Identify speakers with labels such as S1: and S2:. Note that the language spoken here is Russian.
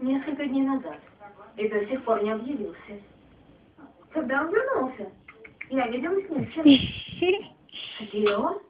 S1: Несколько дней назад. И до сих пор не объявился. Когда он вернулся? Я видела с ним вчера. Где он?